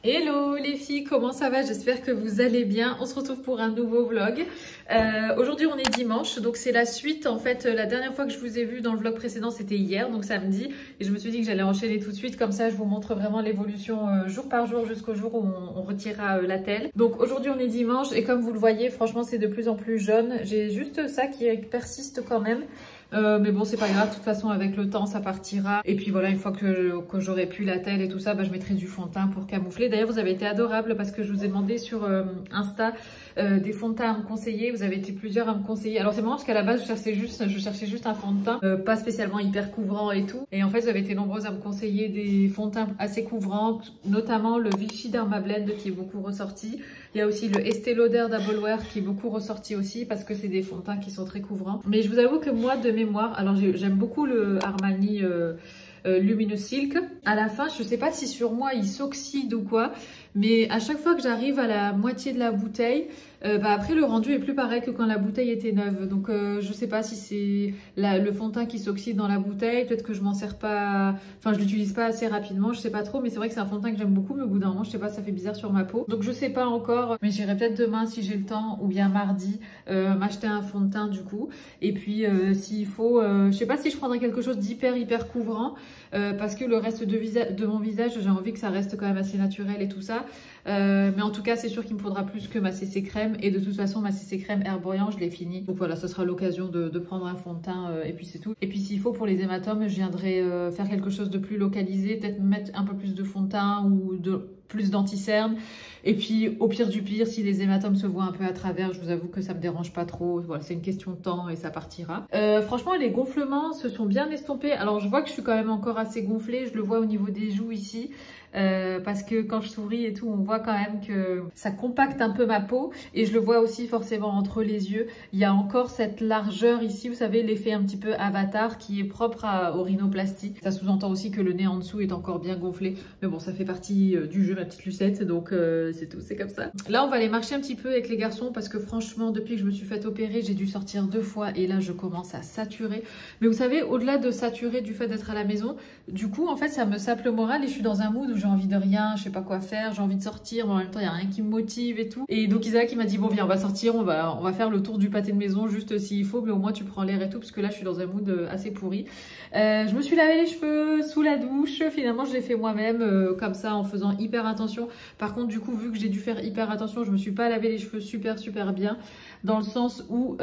Hello les filles, comment ça va? J'espère que vous allez bien. On se retrouve pour un nouveau vlog. Aujourd'hui on est dimanche, donc c'est la suite. En fait, la dernière fois que je vous ai vu dans le vlog précédent, c'était hier, donc samedi. Et je me suis dit que j'allais enchaîner tout de suite, comme ça je vous montre vraiment l'évolution jour par jour jusqu'au jour où on retirera la telle. Donc aujourd'hui on est dimanche et comme vous le voyez, franchement c'est de plus en plus jaune. J'ai juste ça qui persiste quand même. Mais bon, c'est pas grave, de toute façon avec le temps ça partira. Et puis voilà, une fois que j'aurai pu la telle et tout ça, bah, je mettrai du fond de teint pour camoufler. D'ailleurs vous avez été adorables parce que je vous ai demandé sur Insta des fonds de teint à me conseiller. Vous avez été plusieurs à me conseiller. Alors c'est marrant parce qu'à la base je cherchais juste un fond de teint pas spécialement hyper couvrant et tout. Et en fait vous avez été nombreuses à me conseiller des fonds de teint assez couvrants, notamment le Vichy Derma Blend qui est beaucoup ressorti. Il y a aussi le Estée Lauder Double Wear qui est beaucoup ressorti aussi parce que c'est des fonds de teint qui sont très couvrants. Mais je vous avoue que moi de mémoire, alors j'aime beaucoup le Armani Luminous Silk. À la fin, je sais pas si sur moi il s'oxyde ou quoi, mais à chaque fois que j'arrive à la moitié de la bouteille, bah après le rendu est plus pareil que quand la bouteille était neuve. Donc je sais pas si c'est le fond de teint qui s'oxyde dans la bouteille, peut-être que je m'en sers pas, enfin je l'utilise pas assez rapidement, je sais pas trop, mais c'est vrai que c'est un fond de teint que j'aime beaucoup, mais au bout d'un moment je sais pas, ça fait bizarre sur ma peau. Donc je sais pas encore, mais j'irai peut-être demain si j'ai le temps ou bien mardi m'acheter un fond de teint du coup. Et puis s'il faut, je sais pas si je prendrai quelque chose d'hyper couvrant parce que le reste de mon visage j'ai envie que ça reste quand même assez naturel et tout ça. Mais en tout cas c'est sûr qu'il me faudra plus que ma CC crème et de toute façon ma CC crème Herborian je l'ai fini, donc voilà, ce sera l'occasion de prendre un fond de teint et puis c'est tout. Et puis s'il faut pour les hématomes je viendrai faire quelque chose de plus localisé, peut-être mettre un peu plus de fond de teint ou plus d'anti-cerne. Et puis au pire du pire, si les hématomes se voient un peu à travers, je vous avoue que ça me dérange pas trop. Voilà, c'est une question de temps et ça partira. Franchement, les gonflements se sont bien estompés. Alors je vois que je suis quand même encore assez gonflée. Je le vois au niveau des joues ici. Parce que quand je souris et tout, on voit quand même que ça compacte un peu ma peau. Et je le vois aussi forcément entre les yeux. Il y a encore cette largeur ici, vous savez, l'effet un petit peu avatar qui est propre aux rhinoplasties. Ça sous-entend aussi que le nez en dessous est encore bien gonflé. Mais bon, ça fait partie du jeu, ma petite Lucette. Donc c'est tout, c'est comme ça. Là, on va aller marcher un petit peu avec les garçons parce que franchement, depuis que je me suis fait opérer, j'ai dû sortir 2 fois. Et là, je commence à saturer. Mais vous savez, au-delà de saturer du fait d'être à la maison, du coup, en fait, ça me sape le moral et je suis dans un mood où j'ai envie de rien, je sais pas quoi faire, j'ai envie de sortir, mais en même temps il y a rien qui me motive et tout. Et donc Isaac il m'a dit bon viens on va sortir, on va faire le tour du pâté de maison juste s'il faut, mais au moins tu prends l'air et tout parce que là je suis dans un mood assez pourri. Je me suis lavé les cheveux sous la douche, finalement je l'ai fait moi-même comme ça en faisant hyper attention. Par contre du coup vu que j'ai dû faire hyper attention, je me suis pas lavé les cheveux super bien, dans le sens où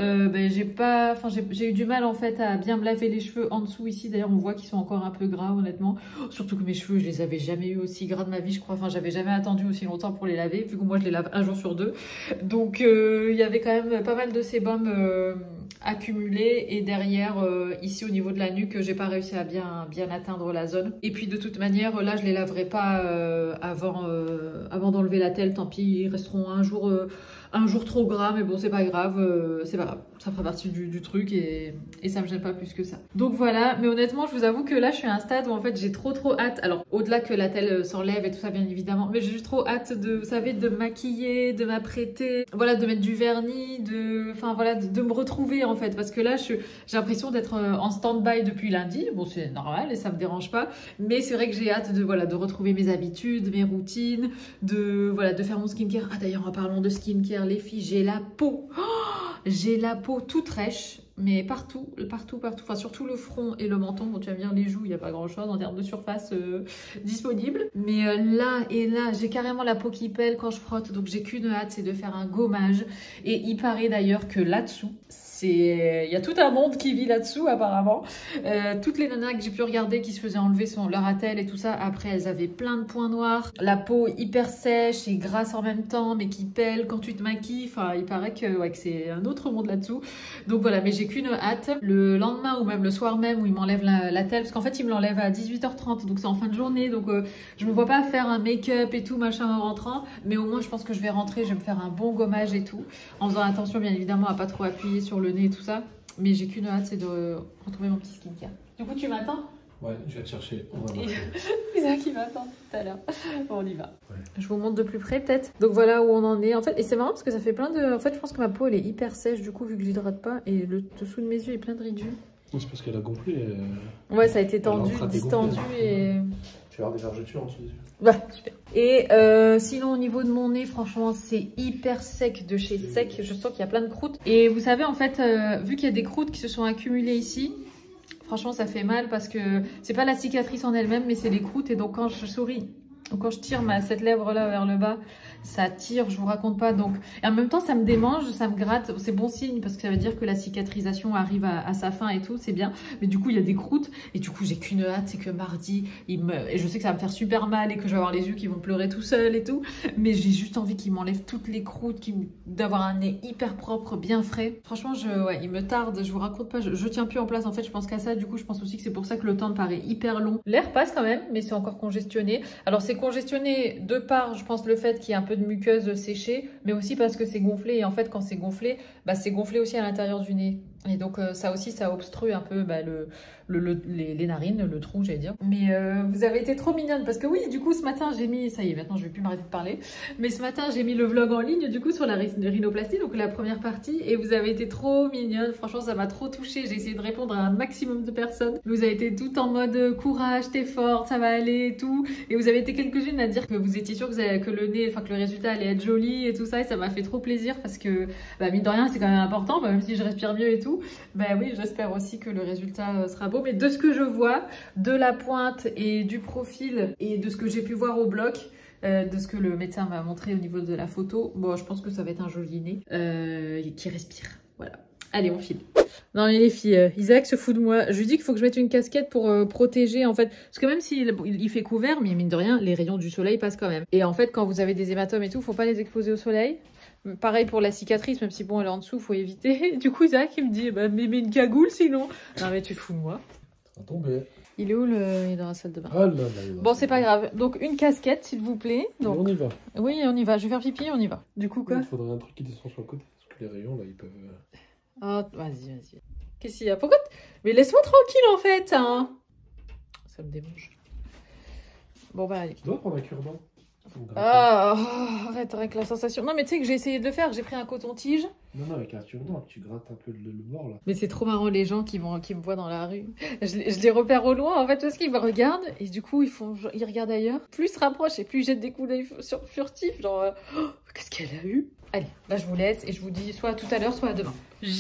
j'ai eu du mal en fait à bien me laver les cheveux en dessous ici. D'ailleurs on voit qu'ils sont encore un peu gras honnêtement, surtout que mes cheveux je les avais jamais eu aussi gras de ma vie je crois, enfin j'avais jamais attendu aussi longtemps pour les laver vu que moi je les lave un jour sur 2. Donc il y avait quand même pas mal de sébum accumulé et derrière ici au niveau de la nuque j'ai pas réussi à bien atteindre la zone. Et puis de toute manière là je les laverai pas avant d'enlever la telle, tant pis, ils resteront un jour trop gras, mais bon c'est pas grave, ça fera partie du truc et ça me gêne pas plus que ça. Donc voilà, mais honnêtement je vous avoue que là je suis à un stade où en fait j'ai trop hâte, alors au-delà que la telle s'enlève et tout ça bien évidemment, mais j'ai juste trop hâte de, vous savez, de me maquiller, de m'apprêter, voilà, de mettre du vernis, de me retrouver en fait, parce que là j'ai l'impression d'être en stand-by depuis lundi, bon c'est normal et ça me dérange pas, mais c'est vrai que j'ai hâte de retrouver mes habitudes, mes routines, de faire mon skincare. Ah d'ailleurs en parlant de skincare les filles, j'ai la peau toute rêche, mais partout, enfin surtout le front et le menton. Bon tu vas me dire les joues, il n'y a pas grand chose en termes de surface disponible, mais là j'ai carrément la peau qui pèle quand je frotte, donc j'ai qu'une hâte, c'est de faire un gommage. Et il paraît d'ailleurs que là-dessous, il y a tout un monde qui vit là-dessous apparemment. Toutes les nanas que j'ai pu regarder qui se faisaient enlever leur attelle et tout ça, après elles avaient plein de points noirs, la peau hyper sèche et grasse en même temps, mais qui pèle quand tu te maquilles. Enfin, il paraît que c'est un autre monde là-dessous. Donc voilà, mais j'ai qu'une hâte. Le lendemain ou même le soir même où ils m'enlèvent l'attelle, parce qu'en fait ils me l'enlèvent à 18h30, donc c'est en fin de journée, donc je me vois pas faire un make-up et tout machin en rentrant, mais au moins je pense que je vais rentrer, je vais me faire un bon gommage et tout, en faisant attention bien évidemment à pas trop appuyer sur le nez et tout ça. Mais j'ai qu'une hâte, c'est de retrouver mon petit skincare. Du coup tu m'attends? Ouais, je vais te chercher. On va Isaac il m'attend tout à l'heure. Bon, on y va. Ouais. Je vous montre de plus près peut-être. Donc voilà où on en est. En fait, et c'est marrant parce que ça fait plein de... En fait, je pense que ma peau elle est hyper sèche du coup vu que j'hydrate pas. Et le dessous de mes yeux est plein de ridules. C'est parce qu'elle a gonflé. Ouais, ça a été tendu, distendu et... Tu vas avoir des vergetures en dessous des yeux. Ouais, super. Et sinon, au niveau de mon nez, franchement, c'est hyper sec de chez sec. Je sens qu'il y a plein de croûtes. Et vous savez, en fait, vu qu'il y a des croûtes qui se sont accumulées ici, franchement, ça fait mal parce que c'est pas la cicatrice en elle-même, mais c'est les croûtes. Et donc, quand je souris, ou quand je tire cette lèvre-là vers le bas, ça tire, je vous raconte pas. Donc, et en même temps, ça me démange, ça me gratte. C'est bon signe parce que ça veut dire que la cicatrisation arrive à sa fin et tout, c'est bien. Mais du coup, il y a des croûtes et du coup, j'ai qu'une hâte, c'est que mardi, et je sais que ça va me faire super mal et que je vais avoir les yeux qui vont pleurer tout seul et tout. Mais j'ai juste envie qu'il m'enlève toutes les croûtes, d'avoir un nez hyper propre, bien frais. Franchement, ouais, il me tarde, je vous raconte pas, je tiens plus en place. En fait, je pense qu'à ça. Du coup, je pense aussi que c'est pour ça que le temps me paraît hyper long. L'air passe quand même, mais c'est encore congestionné. Alors, c'est congestionné de par, je pense, le fait qu'il y a un peu de muqueuse séchée, mais aussi parce que c'est gonflé. Et en fait, quand c'est gonflé, bah, c'est gonflé aussi à l'intérieur du nez. Et donc, ça aussi, ça obstrue un peu bah, les narines, le trou, j'allais dire. Mais vous avez été trop mignonne parce que oui, du coup, ce matin, j'ai mis... Ça y est, maintenant, je vais plus m'arrêter de parler. Mais ce matin, j'ai mis le vlog en ligne, du coup, sur la rhinoplastie, donc la première partie. Et vous avez été trop mignonne. Franchement, ça m'a trop touchée. J'ai essayé de répondre à un maximum de personnes. Vous avez été tout en mode courage, t'es forte, ça va aller et tout. Et vous avez été quelques-unes à dire que vous étiez sûre que le nez, enfin, que le résultat allait être joli et tout ça. Et ça m'a fait trop plaisir parce que, bah, mine de rien, c'est quand même important, bah, même si je respire mieux et tout. Ben oui, j'espère aussi que le résultat sera beau. Mais de ce que je vois, de la pointe et du profil et de ce que j'ai pu voir au bloc, de ce que le médecin m'a montré au niveau de la photo, bon, je pense que ça va être un joli nez qui respire. Voilà. Allez, on file. Non mais les filles, Isaac se fout de moi. Je lui dis qu'il faut que je mette une casquette pour protéger en fait. Parce que même s'il fait couvert, mais mine de rien, les rayons du soleil passent quand même. Et en fait, quand vous avez des hématomes et tout, faut pas les exposer au soleil. Pareil pour la cicatrice, même si bon, elle est en dessous, faut éviter. Du coup, Isaac, il me dit, bah, mets une cagoule sinon. Non mais tu te fous de moi. Ça va tomber. Il est où il est dans la salle de bain. Ah là là. Bon, c'est pas grave. Donc, une casquette, s'il vous plaît. Donc... on y va. Oui, on y va. Je vais faire pipi, on y va. Du coup, quoi? Il faudrait un truc qui descend sur le côté. Parce que les rayons, là, ils peuvent... Oh, vas-y. Qu'est-ce qu'il y a? Pourquoi? Mais laisse-moi tranquille, en fait, hein. Ça me démange. Bon, bah, allez. Tu dois prendre un cure-dent. Ah, oh, arrête avec la sensation. Non, mais tu sais que j'ai essayé de le faire. J'ai pris un coton-tige. Non, avec un cure-dent, tu grattes un peu le bord, là. Mais c'est trop marrant, les gens qui me voient dans la rue. Je les repère au loin, en fait, parce qu'ils me regardent. Et du coup, ils regardent ailleurs. Plus ils se rapprochent et plus ils jettent des coups d'œil furtifs. Genre, oh, qu'est-ce qu'elle a eu? Allez, là, je vous laisse et je vous dis soit à tout à l'heure, soit à demain.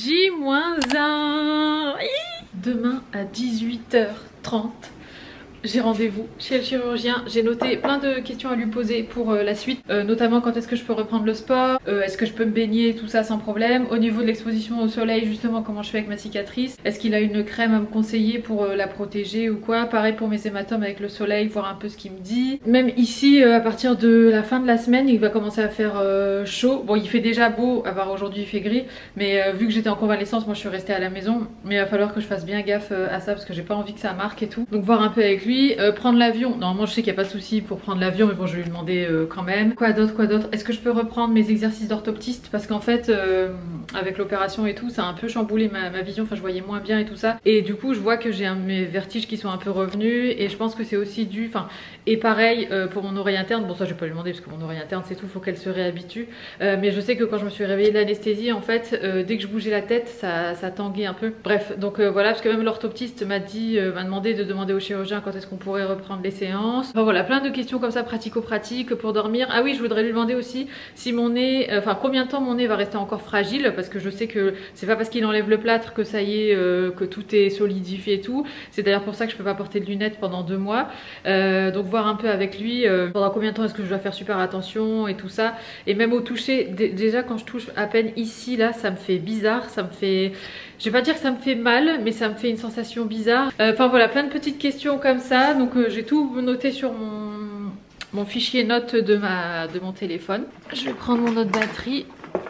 J-1. Demain à 18h30. J'ai rendez-vous chez le chirurgien, j'ai noté plein de questions à lui poser pour la suite, notamment quand est-ce que je peux reprendre le sport, est-ce que je peux me baigner, tout ça sans problème. Au niveau de l'exposition au soleil, justement, comment je fais avec ma cicatrice, est-ce qu'il a une crème à me conseiller pour la protéger ou quoi. Pareil pour mes hématomes avec le soleil, voir un peu ce qu'il me dit. Même ici, à partir de la fin de la semaine, il va commencer à faire chaud. Bon, il fait déjà beau, à part aujourd'hui il fait gris, mais vu que j'étais en convalescence, moi je suis restée à la maison, mais il va falloir que je fasse bien gaffe à ça parce que j'ai pas envie que ça marque et tout. Donc voir un peu avec lui. Prendre l'avion, normalement je sais qu'il n'y a pas de souci pour prendre l'avion, mais bon je vais lui demander quand même. Quoi d'autre? Est-ce que je peux reprendre mes exercices d'orthoptiste? Parce qu'en fait avec l'opération et tout, ça a un peu chamboulé ma vision, enfin je voyais moins bien et tout ça. Et du coup je vois que j'ai mes vertiges qui sont un peu revenus et je pense que c'est aussi dû, et pareil pour mon oreille interne, bon ça je vais pas lui demander parce que mon oreille interne c'est tout, faut qu'elle se réhabitue. Mais je sais que quand je me suis réveillée de l'anesthésie, en fait dès que je bougeais la tête, ça tanguait un peu. Bref, donc voilà, parce que même l'orthoptiste m'a demandé de demander au chirurgien quand est-ce qu'on pourrait reprendre les séances. Enfin voilà, plein de questions comme ça pratico-pratiques pour dormir. Ah oui, je voudrais lui demander aussi si mon nez, combien de temps mon nez va rester encore fragile, parce que je sais que c'est pas parce qu'il enlève le plâtre que ça y est, que tout est solidifié et tout. C'est d'ailleurs pour ça que je peux pas porter de lunettes pendant 2 mois. Donc voir un peu avec lui pendant combien de temps est-ce que je dois faire super attention et tout ça. Et même au toucher, déjà quand je touche à peine ici, là, ça me fait bizarre, ça me fait... Je vais pas dire que ça me fait mal, mais ça me fait une sensation bizarre. Enfin voilà, plein de petites questions comme ça. Donc j'ai tout noté sur mon fichier notes de mon téléphone. Je vais prendre mon autre batterie.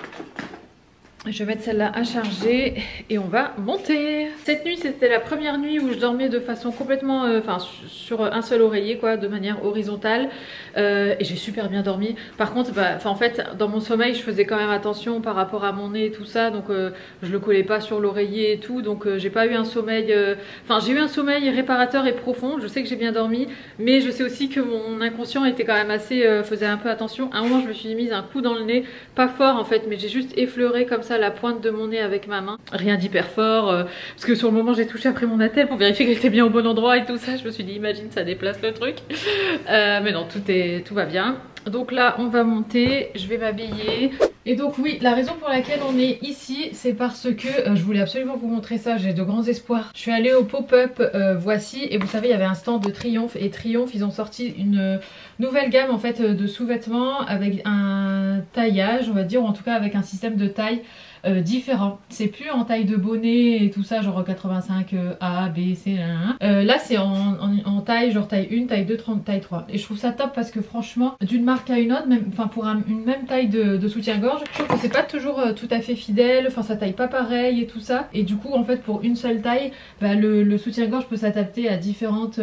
Je vais mettre celle-là à charger et on va monter. Cette nuit, c'était la première nuit où je dormais de façon complètement, sur un seul oreiller, quoi, de manière horizontale. Et j'ai super bien dormi. Par contre, en fait, dans mon sommeil, je faisais quand même attention par rapport à mon nez et tout ça. Donc, je le collais pas sur l'oreiller et tout. Donc, j'ai pas eu un sommeil... j'ai eu un sommeil réparateur et profond. Je sais que j'ai bien dormi. Mais je sais aussi que mon inconscient était quand même assez... faisait un peu attention. À un moment, je me suis mise un coup dans le nez. Pas fort, en fait, mais j'ai juste effleuré comme ça à la pointe de mon nez avec ma main. Rien d'hyper fort, parce que sur le moment j'ai touché après mon attelle pour vérifier qu'elle était bien au bon endroit et tout ça. Je me suis dit imagine ça déplace le truc. Mais non, tout va bien. Donc là on va monter, je vais m'habiller. Et donc oui, la raison pour laquelle on est ici, c'est parce que je voulais absolument vous montrer ça, j'ai de grands espoirs. Je suis allée au pop-up Voici, et vous savez il y avait un stand de Triomphe, et Triomphe ils ont sorti une nouvelle gamme en fait de sous-vêtements avec un taillage, on va dire, ou en tout cas avec un système de taille différent. C'est plus en taille de bonnet et tout ça, genre 85 A, B, C, là c'est en taille, genre taille 1, taille 2, taille 3. Et je trouve ça top parce que franchement, d'une marque à une autre, même, enfin pour une même taille de soutien-gorge, je trouve que c'est pas toujours tout à fait fidèle, enfin ça taille pas pareil et tout ça. Et du coup en fait pour une seule taille, bah, le soutien-gorge peut s'adapter à différentes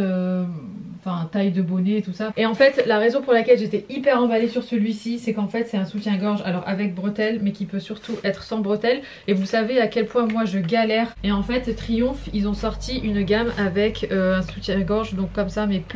taille de bonnet et tout ça. Et en fait la raison pour laquelle j'étais hyper emballée sur celui-ci, c'est qu'en fait c'est un soutien-gorge alors avec bretelles, mais qui peut surtout être sans bretelles. Et vous savez à quel point moi je galère. Et en fait Triomphe ils ont sorti une gamme avec un soutien-gorge donc comme ça, mais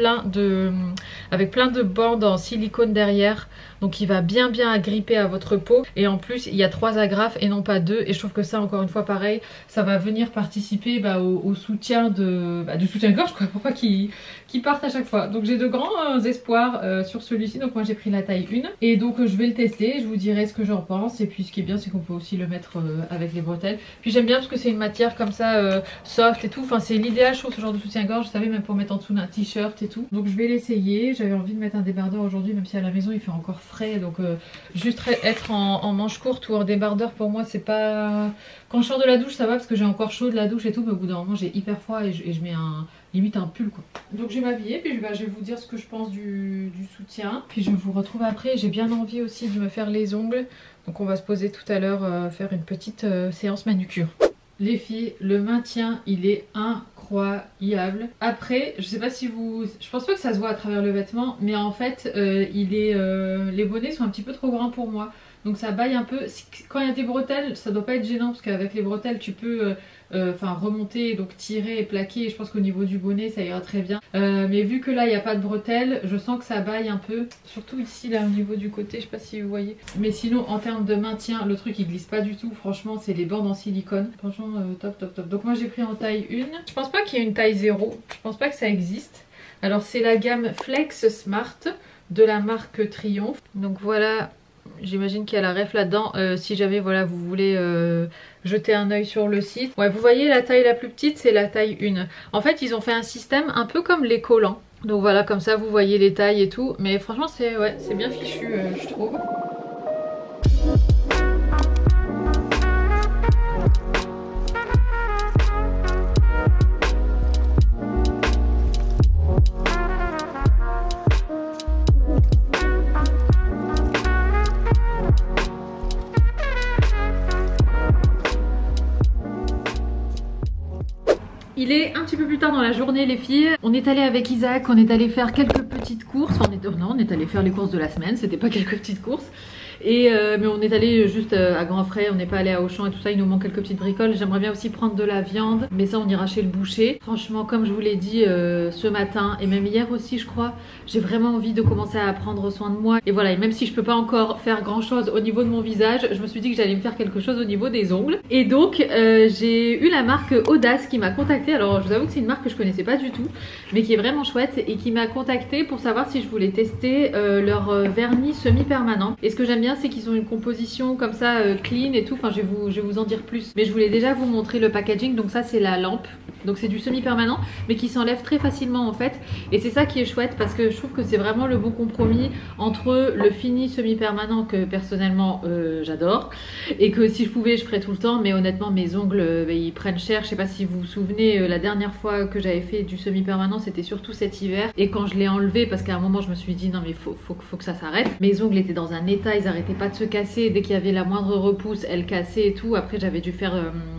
avec plein de bandes en silicone derrière, donc il va bien agripper à votre peau. Et en plus il y a 3 agrafes et non pas 2, et je trouve que ça encore une fois pareil, ça va venir participer au soutien du soutien-gorge quoi, pourquoi qui partent à chaque fois. Donc j'ai de grands espoirs sur celui-ci. Donc moi j'ai pris la taille 1 et donc je vais le tester, je vous dirai ce que j'en pense. Et puis ce qui est bien c'est qu'on peut aussi le mettre avec les bretelles. Puis j'aime bien parce que c'est une matière comme ça soft et tout, enfin c'est l'idéal je trouve ce genre de soutien-gorge, vous savez, même pour mettre en dessous d'un t-shirt et tout. Donc je vais l'essayer, j'avais envie de mettre un débardeur aujourd'hui même si à la maison il fait encore frais, donc juste être en manche courte ou en débardeur pour moi c'est pas... Quand je sors de la douche ça va parce que j'ai encore chaud de la douche et tout, mais au bout d'un moment j'ai hyper froid et je mets limite un pull quoi. Donc je vais m'habiller puis je vais vous dire ce que je pense du soutien. Puis je vous retrouve après. J'ai bien envie aussi de me faire les ongles. Donc on va se poser tout à l'heure, faire une petite séance manucure. Les filles, le maintien il est incroyable. Après, je sais pas si vous... Je pense pas que ça se voit à travers le vêtement, mais en fait les bonnets sont un petit peu trop grands pour moi. Donc ça baille un peu. Quand il y a des bretelles, ça doit pas être gênant parce qu'avec les bretelles tu peux remonter, donc tirer et plaquer. Et je pense qu'au niveau du bonnet ça ira très bien. Mais vu que là il n'y a pas de bretelles, je sens que ça baille un peu. Surtout ici là au niveau du côté, je sais pas si vous voyez. Mais sinon en termes de maintien, le truc il glisse pas du tout. Franchement c'est les bandes en silicone. Franchement top. Donc moi j'ai pris en taille 1. Je pense pas qu'il y ait une taille 0. Je pense pas que ça existe. Alors c'est la gamme Flex Smart de la marque Triomphe. Donc voilà. J'imagine qu'il y a la ref là-dedans, si jamais voilà vous voulez jeter un œil sur le site. Ouais, vous voyez la taille la plus petite c'est la taille 1. En fait ils ont fait un système un peu comme les collants. Donc voilà, comme ça vous voyez les tailles et tout. Mais franchement c'est bien fichu je trouve. Il est un petit peu plus tard dans la journée les filles. On est allé avec Isaac, on est allé faire quelques petites courses. Enfin, on est allé faire les courses de la semaine, c'était pas quelques petites courses. Mais on est allé juste à grands frais, on n'est pas allé à Auchan et tout ça, il nous manque quelques petites bricoles. J'aimerais bien aussi prendre de la viande, mais ça on ira chez le boucher. Franchement comme je vous l'ai dit ce matin et même hier aussi je crois, j'ai vraiment envie de commencer à prendre soin de moi. Et voilà, et même si je peux pas encore faire grand chose au niveau de mon visage, je me suis dit que j'allais me faire quelque chose au niveau des ongles. Et donc j'ai eu la marque Audace qui m'a contactée. Alors je vous avoue que c'est une marque que je connaissais pas du tout, mais qui est vraiment chouette et qui m'a contactée pour savoir si je voulais tester leur vernis semi-permanent. Et ce que j'aime bien c'est qu'ils ont une composition comme ça clean et tout, enfin je vais vous en dire plus, mais je voulais déjà vous montrer le packaging. Donc ça c'est la lampe, donc c'est du semi-permanent mais qui s'enlève très facilement en fait, et c'est ça qui est chouette parce que je trouve que c'est vraiment le bon compromis entre le fini semi-permanent que personnellement j'adore et que si je pouvais je ferais tout le temps, mais honnêtement mes ongles ils prennent cher. Je sais pas si vous vous souvenez, la dernière fois que j'avais fait du semi-permanent c'était surtout cet hiver, et quand je l'ai enlevé parce qu'à un moment je me suis dit non mais faut que ça s'arrête, mes ongles étaient dans un état, ils arrêtaient pas de se casser, dès qu'il y avait la moindre repousse elle cassait et tout. Après j'avais dû faire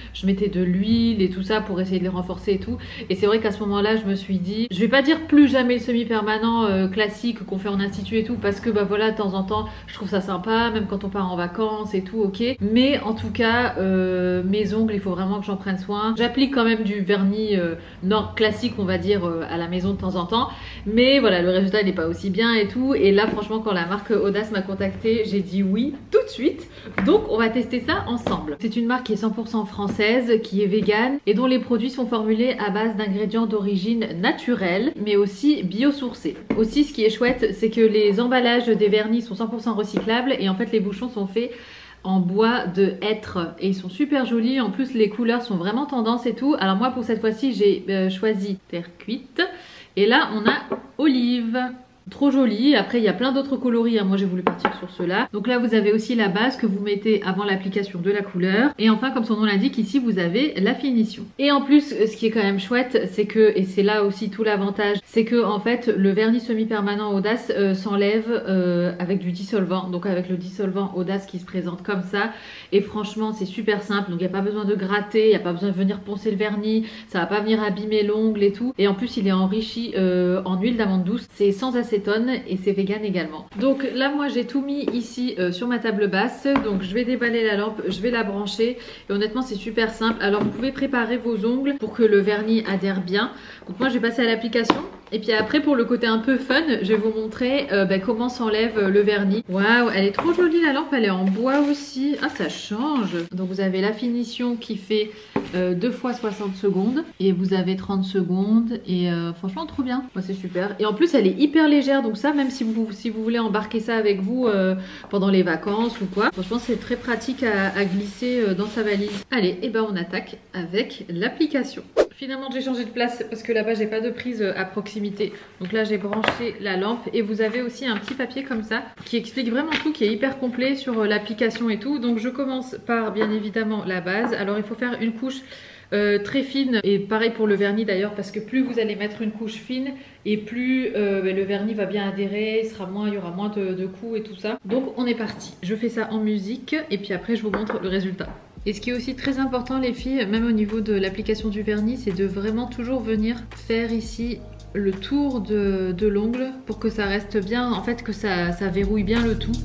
je mettais de l'huile et tout ça pour essayer de les renforcer et tout. Et c'est vrai qu'à ce moment-là, je me suis dit, je vais pas dire plus jamais le semi-permanent classique qu'on fait en institut et tout, parce que bah voilà, de temps en temps, je trouve ça sympa, même quand on part en vacances et tout, ok. Mais en tout cas, mes ongles, il faut vraiment que j'en prenne soin. J'applique quand même du vernis nord classique, on va dire, à la maison de temps en temps. Mais voilà, le résultat n'est pas aussi bien et tout. Et là, franchement, quand la marque Audace m'a contactée, j'ai dit oui tout de suite. Donc, on va tester ça ensemble. C'est une marque qui est 100% française, qui est végane et dont les produits sont formulés à base d'ingrédients d'origine naturelle, mais aussi biosourcés. Aussi, ce qui est chouette, c'est que les emballages des vernis sont 100% recyclables et en fait, les bouchons sont faits en bois de hêtre et ils sont super jolis. En plus, les couleurs sont vraiment tendance et tout. Alors moi, pour cette fois-ci, j'ai choisi terre cuite et là, on a olive. Trop joli. Après, il y a plein d'autres coloris. Moi, j'ai voulu partir sur ceux-là. Donc là, vous avez aussi la base que vous mettez avant l'application de la couleur. Et enfin, comme son nom l'indique, ici, vous avez la finition. Et en plus, ce qui est quand même chouette, c'est que, et c'est là aussi tout l'avantage, c'est que en fait, le vernis semi-permanent Audace s'enlève avec du dissolvant. Donc avec le dissolvant Audace qui se présente comme ça. Et franchement, c'est super simple. Donc il n'y a pas besoin de gratter, il n'y a pas besoin de venir poncer le vernis. Ça va pas venir abîmer l'ongle et tout. Et en plus, il est enrichi en huile d'amande douce. C'est sans acétone et c'est vegan également. Donc là moi j'ai tout mis ici sur ma table basse, donc je vais déballer la lampe, je vais la brancher et honnêtement c'est super simple. Alors vous pouvez préparer vos ongles pour que le vernis adhère bien. Donc moi je vais passer à l'application et puis après pour le côté un peu fun je vais vous montrer comment s'enlève le vernis. Waouh, elle est trop jolie la lampe, elle est en bois aussi. Ah ça change. Donc vous avez la finition qui fait 2 fois 60 secondes et vous avez 30 secondes et franchement trop bien. Moi c'est super et en plus elle est hyper légère. Donc ça, même si vous voulez embarquer ça avec vous pendant les vacances ou quoi, franchement c'est très pratique à glisser dans sa valise. Allez, et ben on attaque avec l'application. Finalement j'ai changé de place parce que là-bas j'ai pas de prise à proximité. Donc là j'ai branché la lampe et vous avez aussi un petit papier comme ça qui explique vraiment tout, qui est hyper complet sur l'application et tout. Donc je commence par bien évidemment la base. Alors il faut faire une couche très fine et pareil pour le vernis d'ailleurs, parce que plus vous allez mettre une couche fine et plus le vernis va bien adhérer, il y aura moins de coups et tout ça. Donc on est parti, je fais ça en musique et puis après je vous montre le résultat. Et ce qui est aussi très important les filles, même au niveau de l'application du vernis, c'est de vraiment toujours venir faire ici le tour de l'ongle pour que ça reste bien, en fait que ça verrouille bien le tout.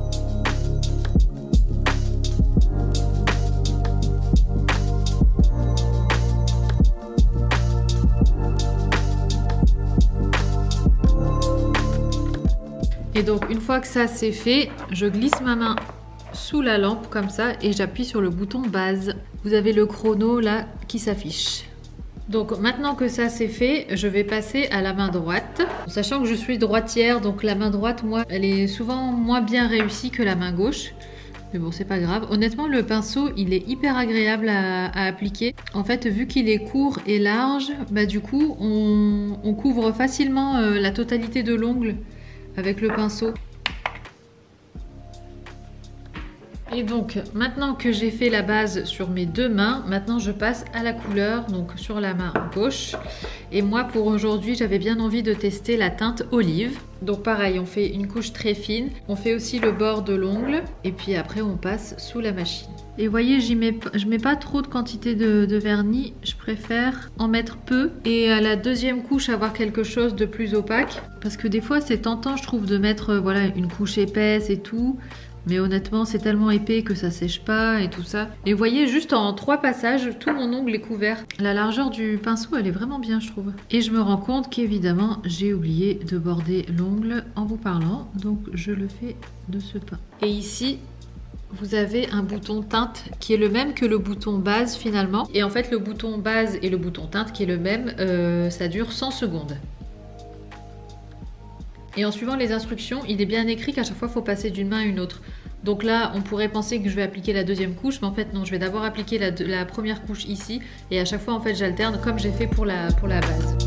Et donc une fois que ça c'est fait, je glisse ma main sous la lampe comme ça et j'appuie sur le bouton base. Vous avez le chrono là qui s'affiche. Donc maintenant que ça c'est fait, je vais passer à la main droite. Sachant que je suis droitière, donc la main droite, moi, elle est souvent moins bien réussie que la main gauche. Mais bon, c'est pas grave. Honnêtement, le pinceau, il est hyper agréable à appliquer. En fait, vu qu'il est court et large, bah du coup, on couvre facilement la totalité de l'ongle avec le pinceau. Et donc maintenant que j'ai fait la base sur mes deux mains, maintenant je passe à la couleur, donc sur la main gauche. Et moi pour aujourd'hui j'avais bien envie de tester la teinte olive. Donc pareil, on fait une couche très fine, on fait aussi le bord de l'ongle et puis après on passe sous la machine. Et vous voyez, je mets pas trop de quantité de vernis, je préfère en mettre peu et à la deuxième couche avoir quelque chose de plus opaque. Parce que des fois c'est tentant je trouve de mettre voilà, une couche épaisse et tout. Mais honnêtement, c'est tellement épais que ça sèche pas et tout ça. Et vous voyez, juste en 3 passages, tout mon ongle est couvert. La largeur du pinceau, elle est vraiment bien, je trouve. Et je me rends compte qu'évidemment, j'ai oublié de border l'ongle en vous parlant. Donc, je le fais de ce pas. Et ici, vous avez un bouton teinte qui est le même que le bouton base finalement. Et en fait, le bouton base et le bouton teinte qui est le même, ça dure 100 secondes. Et en suivant les instructions, il est bien écrit qu'à chaque fois, il faut passer d'une main à une autre. Donc là, on pourrait penser que je vais appliquer la deuxième couche, mais en fait non, je vais d'abord appliquer la première couche ici. Et à chaque fois, en fait, j'alterne comme j'ai fait pour la base.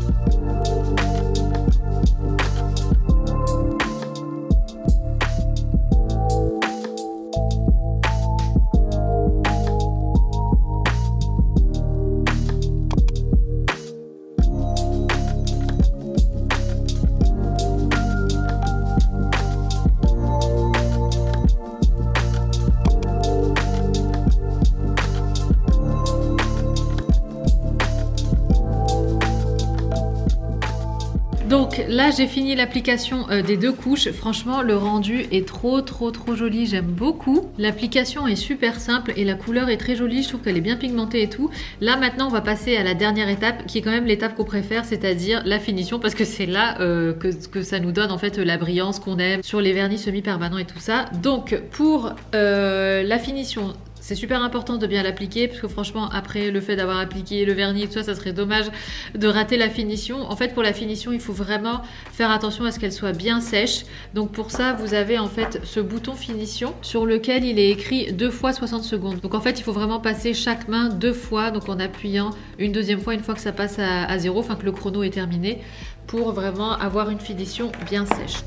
Donc là j'ai fini l'application des 2 couches. Franchement le rendu est trop joli, j'aime beaucoup. L'application est super simple et la couleur est très jolie, je trouve qu'elle est bien pigmentée et tout. Là maintenant on va passer à la dernière étape qui est quand même l'étape qu'on préfère, c'est-à-dire la finition, parce que c'est là que ça nous donne en fait la brillance qu'on aime sur les vernis semi-permanents et tout ça. Donc pour la finition, c'est super important de bien l'appliquer parce que franchement après le fait d'avoir appliqué le vernis et tout ça, ça serait dommage de rater la finition. En fait pour la finition il faut vraiment faire attention à ce qu'elle soit bien sèche. Donc pour ça vous avez en fait ce bouton finition sur lequel il est écrit 2 fois 60 secondes. Donc en fait il faut vraiment passer chaque main 2 fois, donc en appuyant une deuxième fois une fois que ça passe à 0, enfin que le chrono est terminé, pour vraiment avoir une finition bien sèche.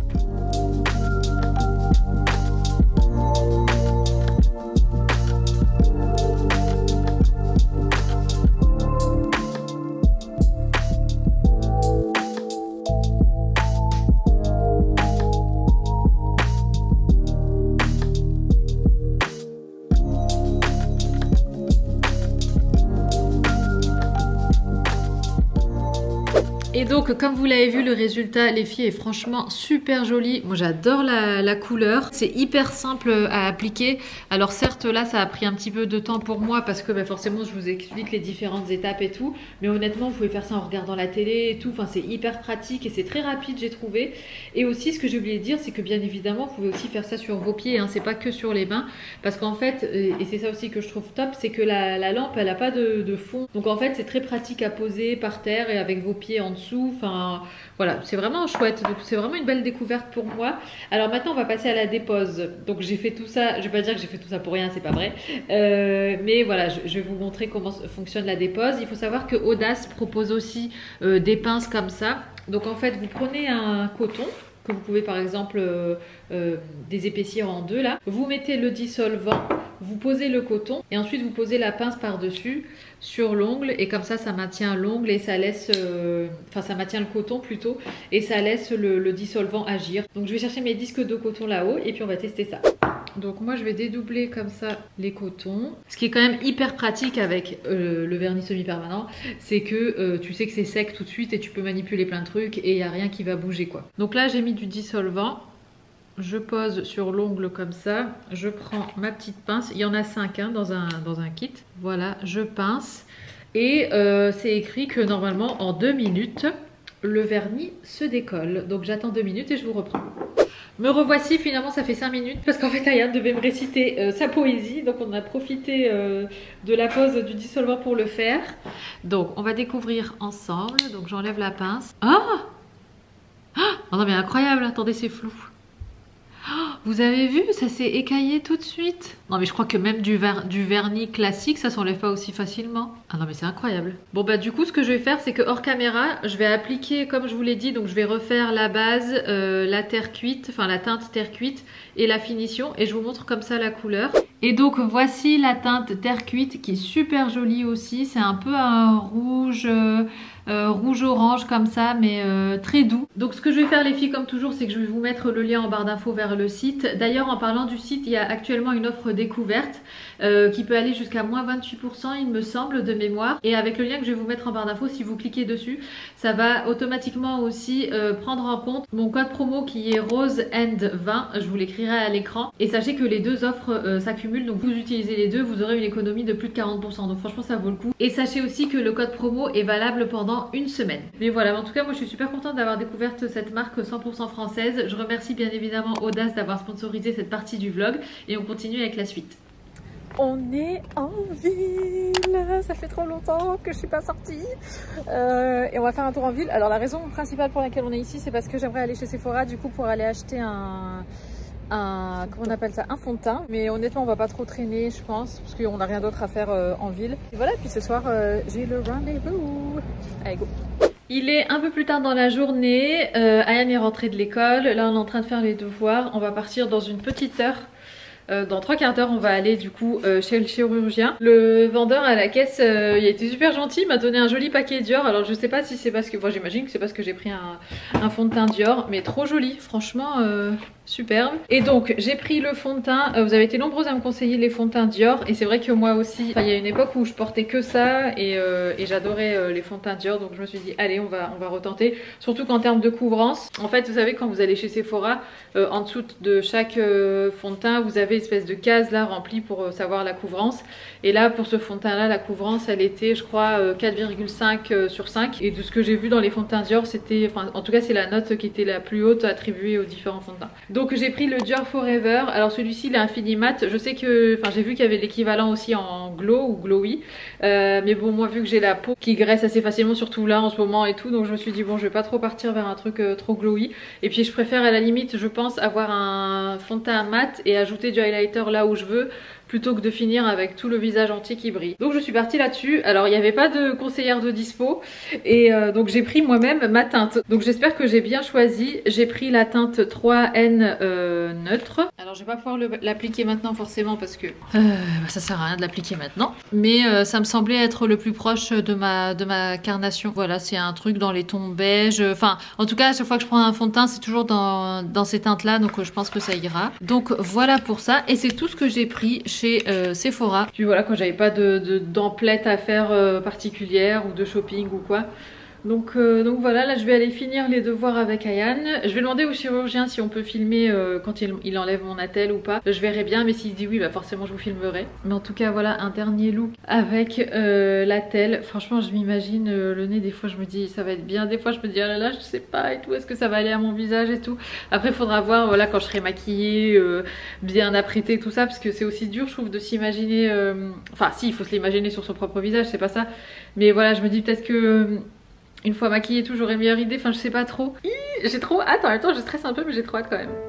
Et donc comme vous l'avez vu, le résultat les filles est franchement super joli. Moi j'adore la couleur, c'est hyper simple à appliquer. Alors certes là ça a pris un petit peu de temps pour moi parce que forcément je vous explique les différentes étapes et tout, mais honnêtement vous pouvez faire ça en regardant la télé et tout, enfin c'est hyper pratique et c'est très rapide j'ai trouvé. Et aussi ce que j'ai oublié de dire, c'est que bien évidemment vous pouvez aussi faire ça sur vos pieds, hein, c'est pas que sur les mains, parce qu'en fait, et c'est ça aussi que je trouve top, c'est que la lampe elle a pas de fond, donc en fait c'est très pratique à poser par terre et avec vos pieds en dessous. Enfin voilà, c'est vraiment chouette, donc c'est vraiment une belle découverte pour moi. Alors maintenant on va passer à la dépose. Donc j'ai fait tout ça, je vais pas dire que j'ai fait tout ça pour rien, c'est pas vrai, mais voilà, je vais vous montrer comment fonctionne la dépose. Il faut savoir que Audace propose aussi des pinces comme ça. Donc en fait vous prenez un coton que vous pouvez par exemple désépaissir en 2 là, vous mettez le dissolvant, vous posez le coton et ensuite vous posez la pince par dessus sur l'ongle, et comme ça ça maintient l'ongle et ça laisse enfin ça maintient le coton plutôt, et ça laisse le dissolvant agir. Donc je vais chercher mes disques de coton là-haut et puis on va tester ça. Donc moi je vais dédoubler comme ça les cotons. Ce qui est quand même hyper pratique avec le vernis semi-permanent, c'est que tu sais que c'est sec tout de suite et tu peux manipuler plein de trucs et il n'y a rien qui va bouger quoi. Donc là j'ai mis du dissolvant, je pose sur l'ongle comme ça, je prends ma petite pince, il y en a 5 hein, dans un kit. Voilà, je pince et c'est écrit que normalement en 2 minutes le vernis se décolle. Donc j'attends 2 minutes et je vous reprends. Me revoici, finalement ça fait 5 minutes parce qu'en fait Ayane devait me réciter sa poésie, donc on a profité de la pause du dissolvant pour le faire. Donc on va découvrir ensemble. Donc j'enlève la pince. Ah, oh non mais incroyable, attendez c'est flou. Oh, vous avez vu, ça s'est écaillé tout de suite. Non mais je crois que même du vernis classique ça s'enlève pas aussi facilement. Ah non mais c'est incroyable. Bon bah du coup ce que je vais faire c'est que hors caméra je vais appliquer comme je vous l'ai dit, donc je vais refaire la base, la terre cuite, enfin la teinte terre cuite et la finition, et je vous montre comme ça la couleur. Et donc voici la teinte terre cuite qui est super jolie aussi, c'est un peu un rouge rouge-orange comme ça, mais très doux. Donc ce que je vais faire les filles comme toujours, c'est que je vais vous mettre le lien en barre d'infos vers le site. D'ailleurs en parlant du site, il y a actuellement une offre découverte qui peut aller jusqu'à moins 28% il me semble de mémoire. Et avec le lien que je vais vous mettre en barre d'infos, si vous cliquez dessus, ça va automatiquement aussi prendre en compte mon code promo qui est ROSEAND20, je vous l'écrirai à l'écran. Et sachez que les deux offres s'accumulent, donc vous utilisez les deux, vous aurez une économie de plus de 40%. Donc franchement ça vaut le coup. Et sachez aussi que le code promo est valable pendant une semaine. Mais voilà, en tout cas moi je suis super contente d'avoir découvert cette marque 100% française. Je remercie bien évidemment Audace d'avoir sponsorisé cette partie du vlog et on continue avec la suite. On est en ville, ça fait trop longtemps que je suis pas sortie et on va faire un tour en ville. Alors la raison principale pour laquelle on est ici, c'est parce que j'aimerais aller chez Sephora du coup pour aller acheter comment on appelle ça, un fond de teint. Mais honnêtement on va pas trop traîner je pense, parce qu'on n'a rien d'autre à faire en ville. Et voilà, puis ce soir j'ai le rendez-vous. Allez go. Il est un peu plus tard dans la journée, Ayane est rentrée de l'école, là on est en train de faire les devoirs, on va partir dans une petite heure. Dans 3 quarts d'heure on va aller du coup chez le chirurgien. Le vendeur à la caisse il a été super gentil, il m'a donné un joli paquet Dior. Alors je sais pas si c'est parce que, j'imagine que c'est parce que j'ai pris un fond de teint Dior, mais trop joli franchement. Superbe. Et donc j'ai pris le fond de teint, vous avez été nombreux à me conseiller les fonds de teint Dior et c'est vrai que moi aussi, il y a une époque où je portais que ça et j'adorais les fonds de teint Dior, donc je me suis dit allez on va retenter, surtout qu'en termes de couvrance, en fait vous savez quand vous allez chez Sephora, en dessous de chaque fond de teint vous avez une espèce de case là remplie pour savoir la couvrance, et là pour ce fond de teint là la couvrance elle était je crois 4,5 sur 5, et de ce que j'ai vu dans les fonds de teint Dior c'était, enfin en tout cas c'est la note qui était la plus haute attribuée aux différents fonds de teint. Donc j'ai pris le Dior Forever, alors celui-ci il est infini mat, je sais que, enfin j'ai vu qu'il y avait l'équivalent aussi en glow ou glowy, mais bon moi vu que j'ai la peau qui graisse assez facilement surtout là en ce moment et tout, donc je me suis dit bon je vais pas trop partir vers un truc trop glowy, et puis je préfère à la limite je pense avoir un fond de teint mat et ajouter du highlighter là où je veux, plutôt que de finir avec tout le visage entier qui brille. Donc je suis partie là-dessus. Alors il n'y avait pas de conseillère de dispo et donc j'ai pris moi-même ma teinte. Donc j'espère que j'ai bien choisi. J'ai pris la teinte 3N neutre. Alors je vais pas pouvoir l'appliquer maintenant forcément parce que ça sert à rien de l'appliquer maintenant. Mais ça me semblait être le plus proche de ma carnation. Voilà, c'est un truc dans les tons beige. Enfin en tout cas à chaque fois que je prends un fond de teint c'est toujours dans ces teintes là, donc je pense que ça ira. Donc voilà pour ça, et c'est tout ce que j'ai pris chez Sephora. Puis voilà, quand j'avais pas d'emplette à faire particulière ou de shopping ou quoi. Donc voilà, là je vais aller finir les devoirs avec Ayane. Je vais demander au chirurgien si on peut filmer quand il enlève mon attelle ou pas. Je verrai bien, mais s'il dit oui, bah forcément je vous filmerai. Mais en tout cas voilà un dernier look avec l'attelle. Franchement je m'imagine le nez, des fois je me dis ça va être bien, des fois je me dis oh là là je sais pas et tout, est-ce que ça va aller à mon visage et tout. Après il faudra voir voilà quand je serai maquillée, bien apprêtée tout ça, parce que c'est aussi dur je trouve de s'imaginer, enfin si il faut se l'imaginer sur son propre visage, c'est pas ça. Mais voilà je me dis peut-être que une fois maquillée et tout, j'aurais une meilleure idée, enfin je sais pas trop. J'ai trop hâte, en même temps je stresse un peu mais j'ai trop hâte quand même.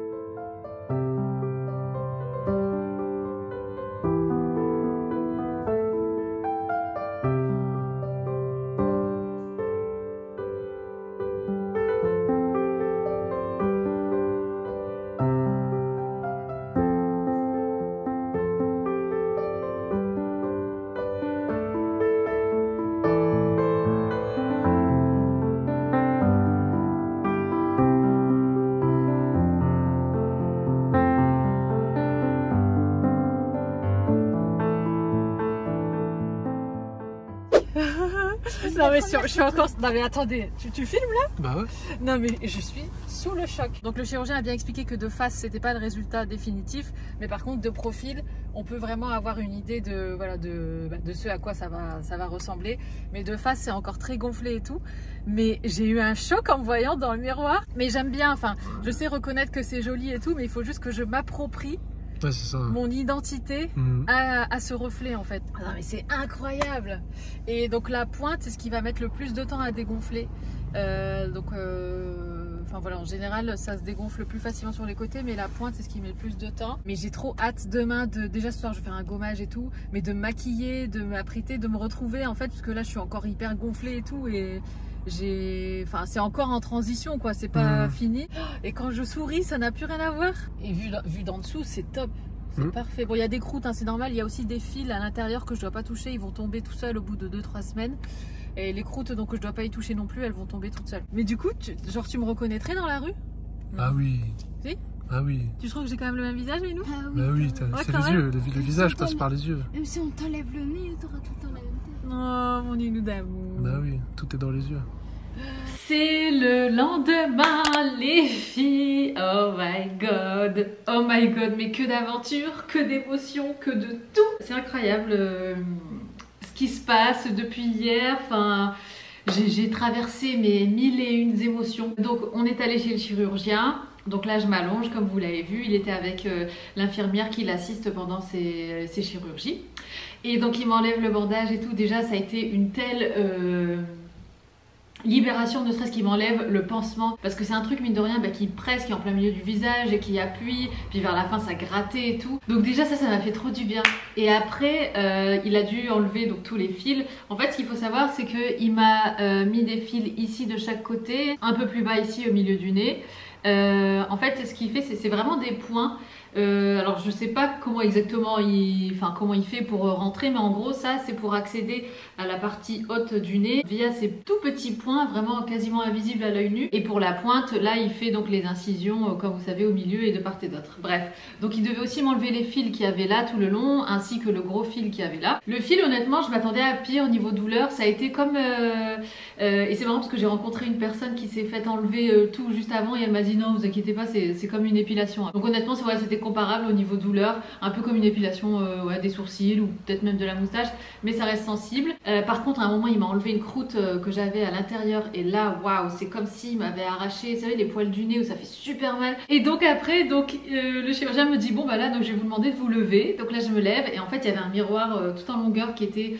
Non mais je suis encore... Non mais attendez, tu filmes là? Bah ouais. Non mais je suis sous le choc. Donc le chirurgien a bien expliqué que de face c'était pas le résultat définitif, mais par contre de profil on peut vraiment avoir une idée de, voilà, de ce à quoi ça va ressembler. Mais de face c'est encore très gonflé et tout. Mais j'ai eu un choc en me voyant dans le miroir. Mais j'aime bien, enfin je sais reconnaître que c'est joli et tout, mais il faut juste que je m'approprie mon identité à ce reflet en fait. Non mais c'est incroyable. Et donc la pointe c'est ce qui va mettre le plus de temps à dégonfler. Enfin voilà, en général ça se dégonfle plus facilement sur les côtés, mais la pointe c'est ce qui met le plus de temps. Mais j'ai trop hâte demain déjà ce soir je vais faire un gommage et tout, mais de me maquiller, de m'apprêter, de me retrouver en fait, parce que là je suis encore hyper gonflée et tout, et enfin c'est encore en transition quoi, c'est pas fini, et quand je souris ça n'a plus rien à voir, et vu d'en dessous c'est top, c'est parfait. Bon il y a des croûtes hein, c'est normal, il y a aussi des fils à l'intérieur que je dois pas toucher, ils vont tomber tout seuls au bout de 2-3 semaines, et les croûtes donc je dois pas y toucher non plus, elles vont tomber toutes seules. Mais du coup tu me reconnaîtrais dans la rue? Ah oui. Si? Ah oui. Tu trouves que j'ai quand même le même visage, mais nous? Ah oui. Bah oui, c'est les yeux, le visage passe par les yeux. Même si on t'enlève le nez, t'auras tout le temps la même tête. Oh mon nounou d'amour. Bah oui, tout est dans les yeux. C'est le lendemain les filles, oh my god, mais que d'aventures, que d'émotions, que de tout. C'est incroyable ce qui se passe depuis hier, enfin j'ai traversé mes 1001 émotions. Donc on est allé chez le chirurgien. Donc là je m'allonge comme vous l'avez vu, il était avec l'infirmière qui l'assiste pendant ses chirurgies. Et donc il m'enlève le bandage et tout, déjà ça a été une telle libération, ne serait-ce qu'il m'enlève le pansement, parce que c'est un truc mine de rien qui presse, qui est en plein milieu du visage et qui appuie, puis vers la fin ça grattait et tout, donc déjà ça m'a fait trop du bien. Et après il a dû enlever donc tous les fils. En fait ce qu'il faut savoir c'est qu'il m'a mis des fils ici de chaque côté, un peu plus bas ici au milieu du nez, En fait, ce qu'il fait, c'est vraiment des points. Alors je sais pas comment exactement comment il fait pour rentrer, mais en gros ça c'est pour accéder à la partie haute du nez via ces tout petits points vraiment quasiment invisibles à l'œil nu. Et pour la pointe, là il fait donc les incisions comme vous savez au milieu et de part et d'autre. Bref, donc il devait aussi m'enlever les fils qu'il y avait là tout le long, ainsi que le gros fil qu'il y avait là. Le fil, honnêtement, je m'attendais à pire au niveau douleur. Ça a été comme et c'est marrant parce que j'ai rencontré une personne qui s'est fait enlever tout juste avant et elle m'a dit non, vous inquiétez pas, c'est comme une épilation. Donc honnêtement, c'était comparable au niveau douleur, un peu comme une épilation des sourcils ou peut-être même de la moustache, mais ça reste sensible. Par contre, à un moment, il m'a enlevé une croûte que j'avais à l'intérieur et là, waouh, c'est comme s'il m'avait arraché, vous savez, les poils du nez où ça fait super mal. Et donc après, le chirurgien me dit bon bah là, donc je vais vous demander de vous lever. Donc là, je me lève et en fait, il y avait un miroir tout en longueur qui était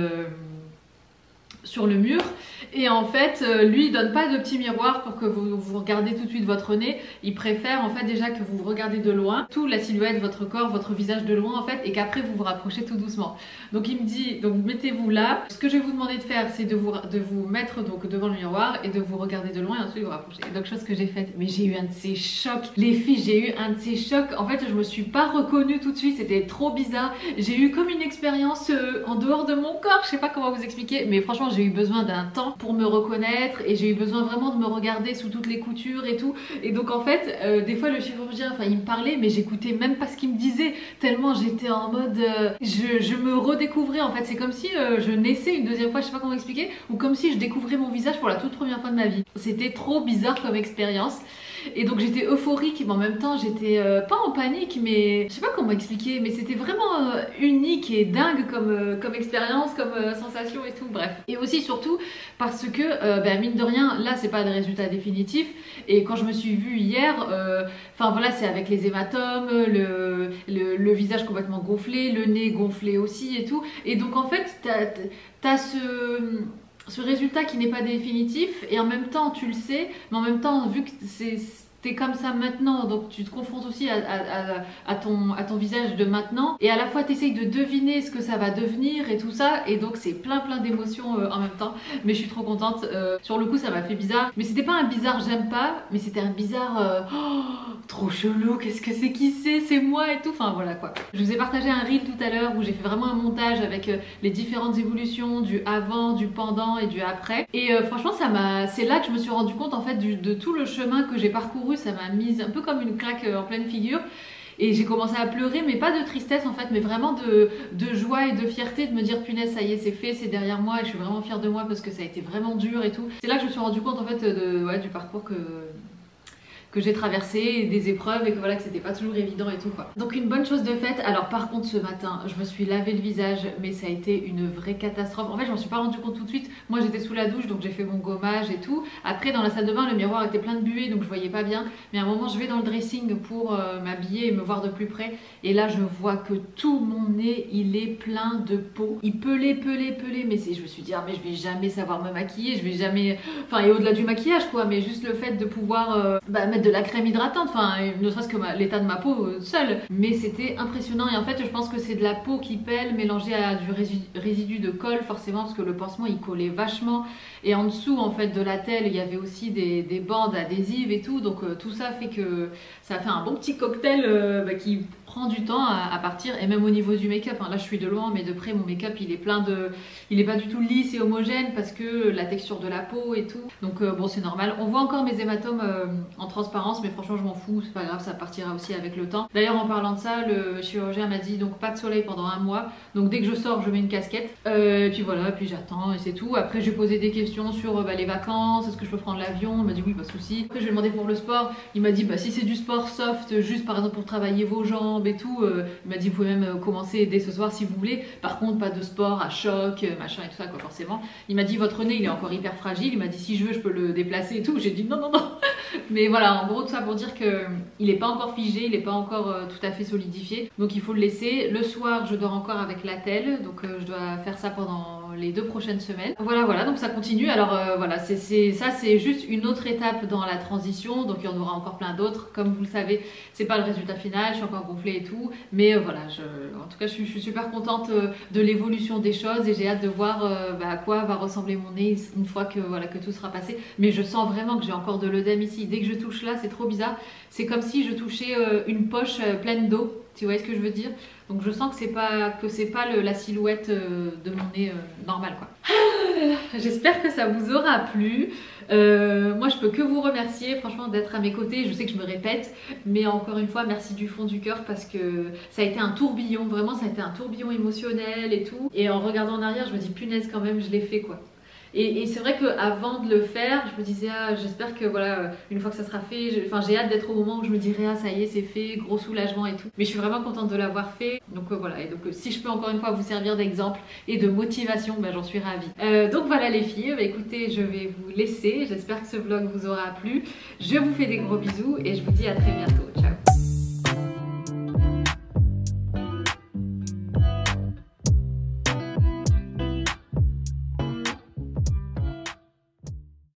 sur le mur et en fait lui il donne pas de petit miroir pour que vous regardez tout de suite votre nez. Il préfère en fait déjà que vous regardez de loin tout la silhouette, votre corps, votre visage de loin en fait, et qu'après vous vous rapprochez tout doucement. Donc il me dit donc mettez-vous là, ce que je vais vous demander de faire c'est de vous mettre donc devant le miroir et de vous regarder de loin et ensuite vous rapprocher. Et donc chose que j'ai faite, mais j'ai eu un de ces chocs les filles, j'ai eu un de ces chocs. En fait je me suis pas reconnue tout de suite, c'était trop bizarre. J'ai eu comme une expérience en dehors de mon corps, je sais pas comment vous expliquer, mais franchement j'ai eu besoin d'un temps pour me reconnaître et j'ai eu besoin vraiment de me regarder sous toutes les coutures et tout. Et donc en fait des fois le chirurgien, il me parlait mais j'écoutais même pas ce qu'il me disait tellement j'étais en mode je me redécouvrais en fait. C'est comme si je naissais une deuxième fois, je sais pas comment expliquer, ou comme si je découvrais mon visage pour la toute première fois de ma vie. C'était trop bizarre comme expérience. Et donc j'étais euphorique mais en même temps j'étais pas en panique, mais je sais pas comment expliquer, mais c'était vraiment unique et dingue comme expérience, comme sensation et tout, bref. Et aussi surtout parce que mine de rien là c'est pas le résultat définitif et quand je me suis vue hier voilà, c'est avec les hématomes, le visage complètement gonflé, le nez gonflé aussi et tout, et donc en fait t'as ce résultat qui n'est pas définitif et en même temps tu le sais, mais en même temps vu que t'es comme ça maintenant, donc tu te confrontes aussi à ton visage de maintenant et à la fois t'essayes de deviner ce que ça va devenir et tout ça, et donc c'est plein d'émotions en même temps. Mais je suis trop contente. Sur le coup ça m'a fait bizarre, mais c'était pas un bizarre j'aime pas, mais c'était un bizarre trop chelou, qu'est-ce que c'est, qui c'est moi et tout, enfin voilà quoi. Je vous ai partagé un reel tout à l'heure où j'ai fait vraiment un montage avec les différentes évolutions du avant, du pendant et du après, et franchement c'est là que je me suis rendu compte en fait de tout le chemin que j'ai parcouru. Ça m'a mise un peu comme une claque en pleine figure et j'ai commencé à pleurer, mais pas de tristesse en fait, mais vraiment de joie et de fierté, de me dire punaise ça y est c'est fait, c'est derrière moi et je suis vraiment fière de moi parce que ça a été vraiment dur et tout. C'est là que je me suis rendu compte en fait du parcours que j'ai traversé, des épreuves, et que voilà, que c'était pas toujours évident et tout quoi. Donc une bonne chose de faite. Alors par contre ce matin je me suis lavé le visage, mais ça a été une vraie catastrophe. En fait je m'en suis pas rendu compte tout de suite, moi j'étais sous la douche donc j'ai fait mon gommage et tout. Après dans la salle de bain le miroir était plein de buée donc je voyais pas bien, mais à un moment je vais dans le dressing pour m'habiller et me voir de plus près, et là je vois que tout mon nez il est plein de peau, il pelait, mais je me suis dit ah mais je vais jamais savoir me maquiller, je vais jamais, et au-delà du maquillage quoi, mais juste le fait de pouvoir mettre de la crème hydratante, ne serait-ce que l'état de ma peau seule, mais c'était impressionnant. Et en fait je pense que c'est de la peau qui pèle mélangée à du résidu de colle forcément, parce que le pansement il collait vachement, et en dessous en fait de la telle il y avait aussi des bandes adhésives et tout, donc tout ça fait que ça a fait un bon petit cocktail qui prend du temps à partir. Et même au niveau du make-up, là je suis de loin mais de près mon make-up il est pas du tout lisse et homogène parce que la texture de la peau et tout, donc bon c'est normal. On voit encore mes hématomes en transparence, mais franchement je m'en fous, c'est pas grave, ça partira aussi avec le temps. D'ailleurs en parlant de ça, le chirurgien m'a dit donc pas de soleil pendant un mois, donc dès que je sors je mets une casquette, et puis voilà, puis j'attends et c'est tout. Après j'ai posé des questions sur les vacances, est-ce que je peux prendre l'avion, il m'a dit oui pas de souci. Après je lui ai demandé pour le sport, il m'a dit si c'est du sport soft, juste par exemple pour travailler vos jambes et tout, il m'a dit vous pouvez même commencer dès ce soir si vous voulez, par contre pas de sport à choc machin et tout ça quoi forcément. Il m'a dit votre nez il est encore hyper fragile, il m'a dit si je veux je peux le déplacer et tout, j'ai dit non mais voilà, en gros tout ça pour dire que il est pas encore figé, il est pas encore tout à fait solidifié, donc il faut le laisser. Le soir je dors encore avec l'attelle, donc je dois faire ça pendant les 2 prochaines semaines. Voilà, donc ça continue. Alors voilà, ça c'est juste une autre étape dans la transition, donc il y en aura encore plein d'autres. Comme vous le savez, c'est pas le résultat final, je suis encore gonflée et tout, mais voilà, en tout cas je suis super contente de l'évolution des choses et j'ai hâte de voir à quoi va ressembler mon nez une fois que, voilà, que tout sera passé. Mais je sens vraiment que j'ai encore de l'œdème ici. Dès que je touche là, c'est trop bizarre. C'est comme si je touchais une poche pleine d'eau. Tu vois ce que je veux dire? Donc je sens que c'est pas la silhouette de mon nez normale, quoi. J'espère que ça vous aura plu. Moi je peux que vous remercier franchement d'être à mes côtés. Je sais que je me répète, mais encore une fois merci du fond du cœur parce que ça a été un tourbillon, vraiment ça a été un tourbillon émotionnel et tout. Et en regardant en arrière je me dis punaise quand même je l'ai fait quoi. Et c'est vrai qu'avant de le faire, je me disais j'espère que voilà, une fois que ça sera fait, j'ai hâte d'être au moment où je me dirai ça y est c'est fait, gros soulagement et tout. Mais je suis vraiment contente de l'avoir fait. Donc voilà, et donc si je peux encore une fois vous servir d'exemple et de motivation, j'en suis ravie. Donc voilà les filles, écoutez, je vais vous laisser. J'espère que ce vlog vous aura plu. Je vous fais des gros bisous et je vous dis à très bientôt.